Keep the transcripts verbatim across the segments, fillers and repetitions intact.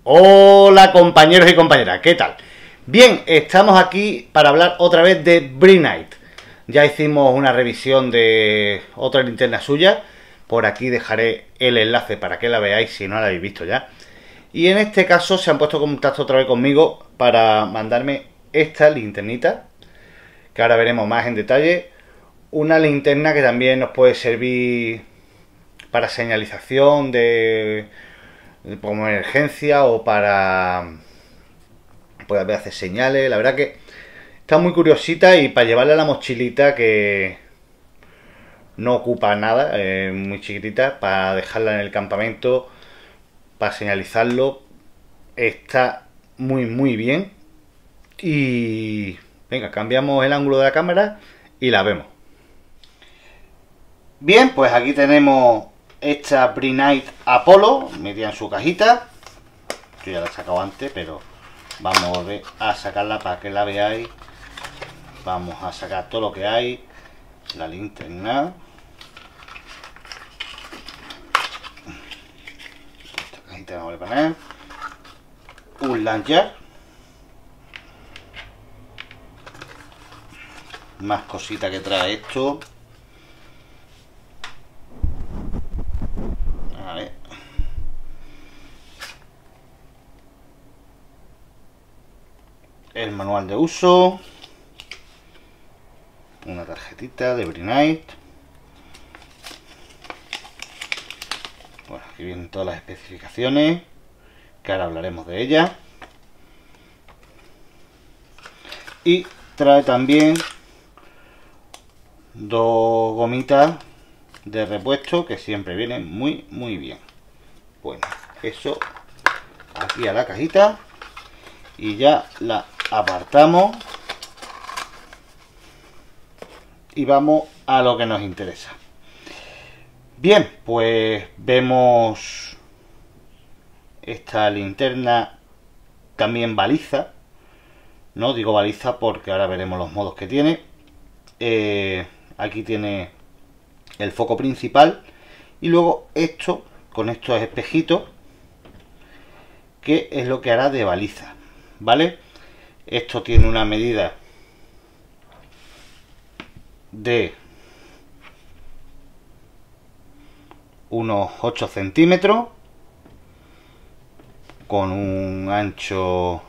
Hola compañeros y compañeras, ¿qué tal? Bien, estamos aquí para hablar otra vez de Brinite. Ya hicimos una revisión de otra linterna suya. Por aquí dejaré el enlace para que la veáis si no la habéis visto ya. Y en este caso se han puesto en contacto otra vez conmigo para mandarme esta linternita, que ahora veremos más en detalle. Una linterna que también nos puede servir para señalización de como emergencia o para puede hacer señales. La verdad que está muy curiosita y para llevarla a la mochilita, que no ocupa nada, es muy chiquitita, para dejarla en el campamento, para señalizarlo, está muy muy bien. Y venga, cambiamos el ángulo de la cámara y la vemos. Bien, pues aquí tenemos esta Brinite Apollo metida en su cajita. Yo ya la he sacado antes, pero vamos a volver a sacarla para que la veáis. Vamos a sacar todo lo que hay. La linterna. Esta cajita vamos a poner. Un lanyard. Más cositas que trae esto. A ver. El manual de uso. Una tarjetita de Brinite. Bueno, aquí vienen todas las especificaciones, que ahora hablaremos de ellas. Y trae también dos gomitas de repuesto que siempre vienen muy muy bien. Bueno, eso aquí a la cajita y ya la apartamos y vamos a lo que nos interesa. Bien, pues vemos esta linterna también baliza. No digo baliza porque ahora veremos los modos que tiene. Eh, aquí tiene el foco principal y luego esto con estos espejitos, que es lo que hará de baliza, ¿vale? Esto tiene una medida de unos ocho centímetros con un ancho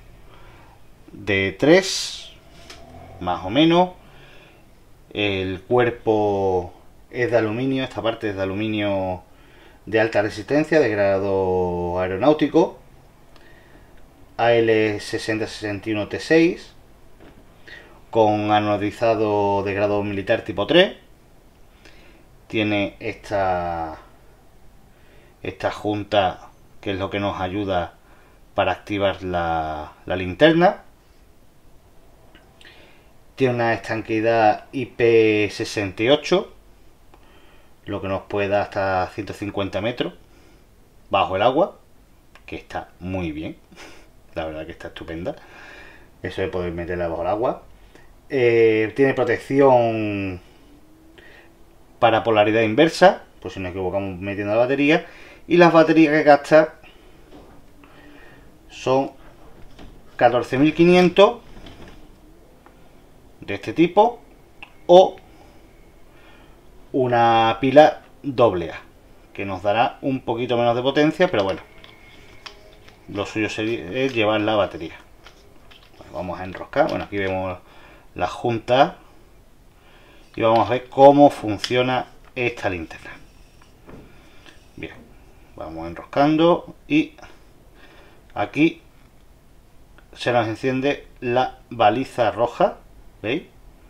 de tres más o menos. El cuerpo es de aluminio, esta parte es de aluminio de alta resistencia, de grado aeronáutico, A L sesenta sesenta y uno T seis, con anodizado de grado militar tipo tres. Tiene esta esta junta, que es lo que nos ayuda para activar la, la linterna. Tiene una estanqueidad I P sesenta y ocho, lo que nos puede dar hasta ciento cincuenta metros bajo el agua, que está muy bien. La verdad que está estupenda, eso de poder meterla bajo el agua. Eh, tiene protección para polaridad inversa, por si nos equivocamos metiendo la batería. Y las baterías que gasta son catorce mil quinientos de este tipo, o una pila doble A, que nos dará un poquito menos de potencia, pero bueno, lo suyo es llevar la batería. Bueno, vamos a enroscar. Bueno, aquí vemos la junta y vamos a ver cómo funciona esta linterna. Bien, vamos enroscando y aquí se nos enciende la baliza roja, ¿veis?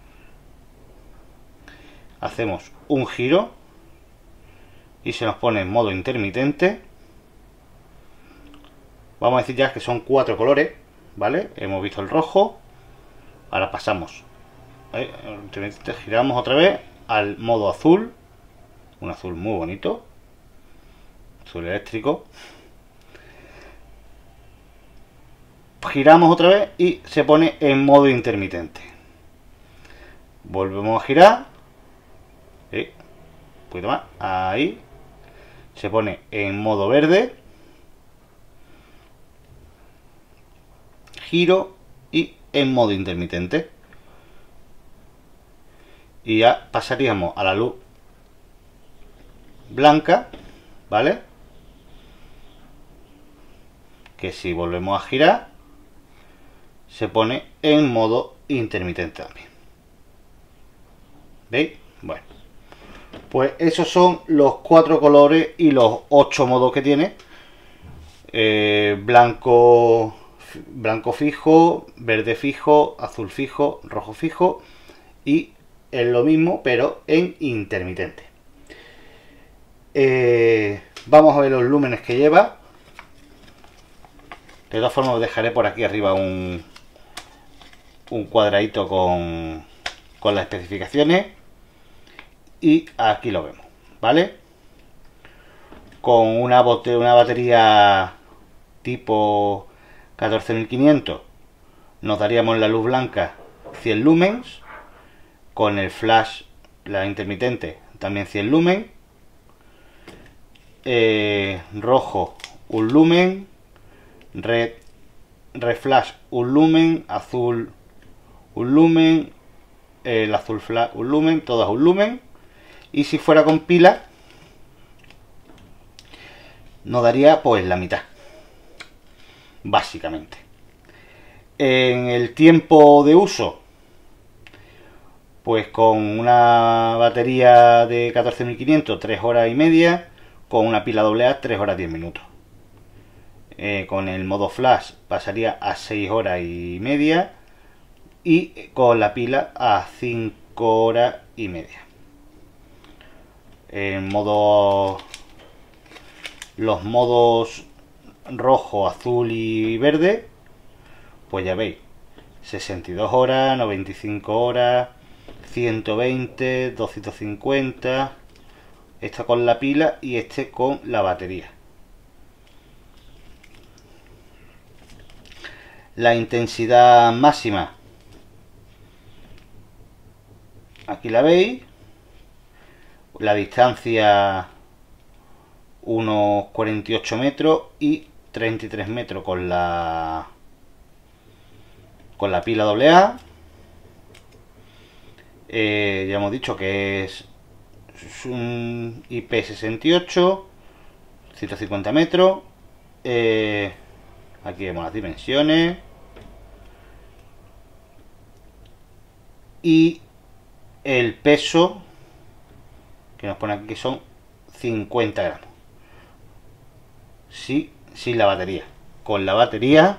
Hacemos un giro y se nos pone en modo intermitente. Vamos a decir ya que son cuatro colores, ¿vale? Hemos visto el rojo, ahora pasamos, ¿eh? Giramos otra vez al modo azul, un azul muy bonito, azul eléctrico. Giramos otra vez y se pone en modo intermitente. Volvemos a girar, ¿sí? Un poquito más, ahí se pone en modo verde. giro y en modo intermitente. Y ya pasaríamos a la luz blanca, ¿vale? Que si volvemos a girar se pone en modo intermitente también. ¿Veis? Bueno, pues esos son los cuatro colores y los ocho modos que tiene. Eh, blanco, blanco fijo, verde fijo, azul fijo, rojo fijo, y es lo mismo pero en intermitente. Eh, vamos a ver los lúmenes que lleva. De todas formas os dejaré por aquí arriba un, un cuadradito con, con las especificaciones. Y aquí lo vemos, ¿vale? Con una, bote, una batería tipo catorce mil quinientos nos daríamos la luz blanca cien lumens. Con el flash, la intermitente, también cien lumen. Eh, rojo, un lumen. Red, red flash, un lumen. Azul, un lumen. El azul flash, un lumen. Todas un lumen. Y si fuera con pila, nos daría pues la mitad, básicamente. En el tiempo de uso, pues con una batería de catorce mil quinientos, tres horas y media. Con una pila doble A, tres horas diez minutos. Eh, con el modo flash pasaría a seis horas y media. Y con la pila a cinco horas y media. En modo, los modos rojo, azul y verde, pues ya veis, sesenta y dos horas, noventa y cinco horas, ciento veinte, doscientos cincuenta, esta con la pila y este con la batería. La intensidad máxima, aquí la veis. La distancia unos cuarenta y ocho metros y treinta y tres metros con la con la pila doble A. Eh, ya hemos dicho que es un I P sesenta y ocho, ciento cincuenta metros. Eh, aquí vemos las dimensiones. Y el peso que nos pone aquí que son cincuenta gramos. Sí, sin la batería. Con la batería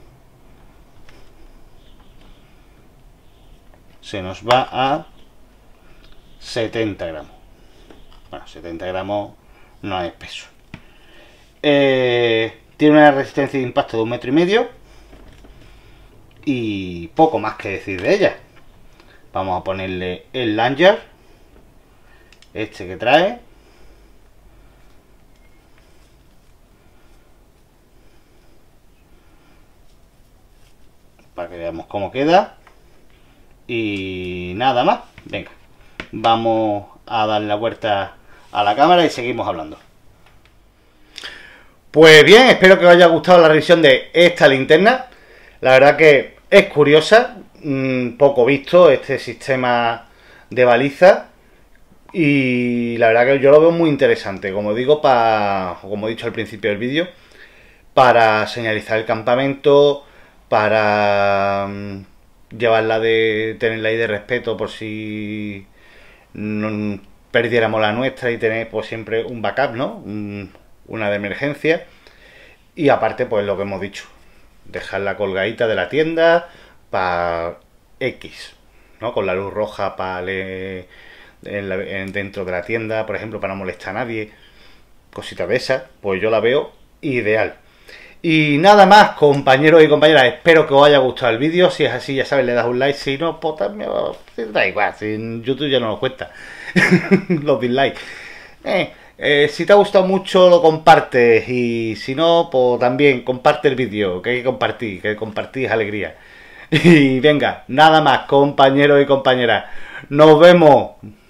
se nos va a setenta gramos. Bueno, setenta gramos no es peso. Eh, tiene una resistencia de impacto de un metro y medio. Y poco más que decir de ella. Vamos a ponerle el lanyard. Este que trae. Para que veamos cómo queda. Y nada más. Venga. Vamos a dar la vuelta a la cámara y seguimos hablando. Pues bien, espero que os haya gustado la revisión de esta linterna. La verdad que es curiosa. Mmm, poco visto este sistema de baliza. Y la verdad que yo lo veo muy interesante, como digo, para, como he dicho al principio del vídeo, para señalizar el campamento, para um, llevarla de, tenerla ahí de respeto por si no perdiéramos la nuestra y tener pues siempre un backup, ¿no? Un, una de emergencia. Y aparte, pues lo que hemos dicho, dejarla colgadita de la tienda para X, ¿no? Con la luz roja para leer En la, en, dentro de la tienda, por ejemplo, para no molestar a nadie, cositas de esas, pues yo la veo ideal. Y nada más, compañeros y compañeras, espero que os haya gustado el vídeo. Si es así, ya sabes, le das un like. Si no, pues también da igual, si en YouTube ya no nos cuesta los dislikes. Eh, eh, si te ha gustado mucho, lo compartes, y si no, pues también comparte el vídeo, que hay que compartir, que compartir es alegría. Y venga, nada más, compañeros y compañeras, nos vemos.